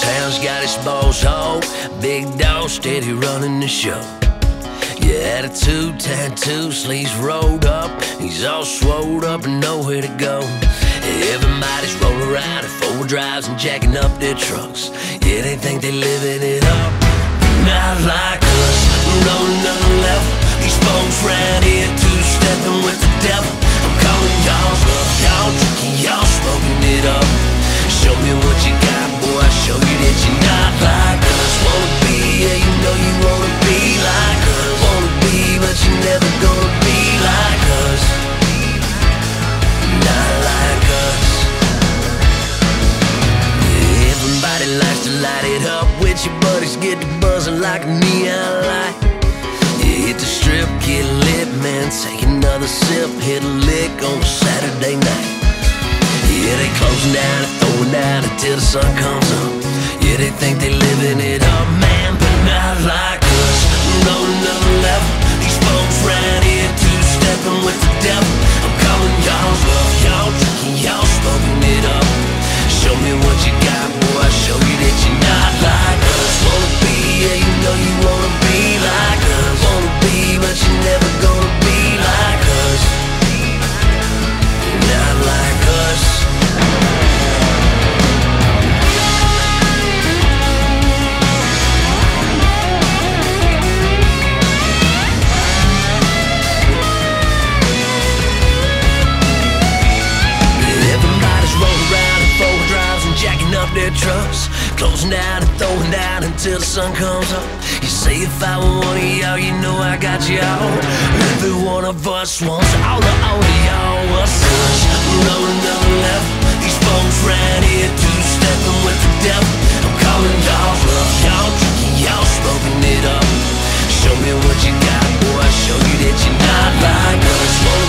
town's got its boss hog, big dog steady running the show. Your attitude, tattoo, sleeves rolled up, he's all swolled up and nowhere to go. Everybody's rolling around in four-wheel drives and jacking up their trucks. Yeah, they think they living it up, not like us. Rolling on the level, these folks round here two-stepping with the devil. I'm calling y'all bluff, y'all drinking, y'all smoking it up. Show me what you got, boy, I'll show you that you're not like us. Wanna be, yeah, you know you wanna be like us. Wanna be, but you're never gonna be like us. Not like us. Yeah, everybody likes to light it up with your buddies, get to buzzing like a neon light. Yeah, hit the strip, get lit, man, take another sip, hit a lick on a Saturday night. Yeah, they closing down and throwing down until the sun comes up. Yeah, they think they living it up, man, but not like us. Rolling on the level, these folks round here two-stepping with the devil. I'm calling y'all bluff, y'all drinking, y'all smoking it up. Show me what you got, boy, I'll show you that you're not like us. Wanna be, yeah, you know you wanna be like us. Wanna be, but you're never gonna be like us. Not like us. Up their trucks, closing down and throwing down until the sun comes up. You say if I want one of y'all, you know I got y'all. Every one of us wants all the y'all. What's us? Rolling down the level, these folks round here two-stepping with the devil. I'm calling y'all bluff, y'all drinking, y'all smoking it up. Show me what you got, boy, I'll show you that you're not like us.